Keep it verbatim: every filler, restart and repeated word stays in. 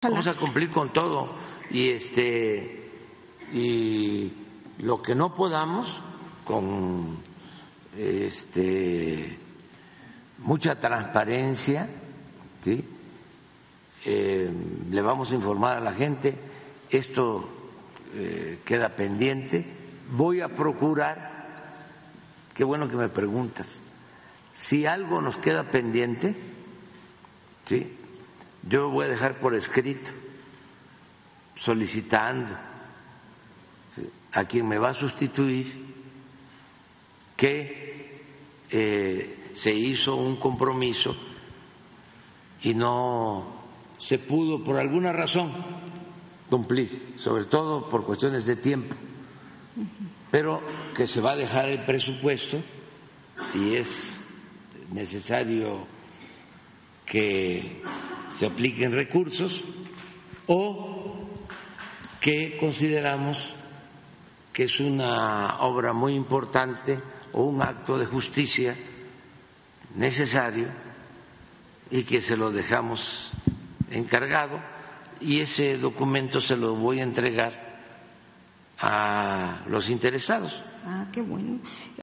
Vamos a cumplir con todo y este y lo que no podamos con este mucha transparencia, ¿sí? Eh, le vamos a informar a la gente. Esto eh, queda pendiente. Voy a procurar, qué bueno que me preguntas, si algo nos queda pendiente, ¿sí? Yo voy a dejar por escrito solicitando, ¿sí?, a quien me va a sustituir que eh, se hizo un compromiso y no se pudo por alguna razón cumplir, sobre todo por cuestiones de tiempo, pero que se va a dejar el presupuesto si es necesario que se apliquen recursos o que consideramos que es una obra muy importante o un acto de justicia necesario y que se lo dejamos encargado, y ese documento se lo voy a entregar a los interesados. Ah, qué bueno.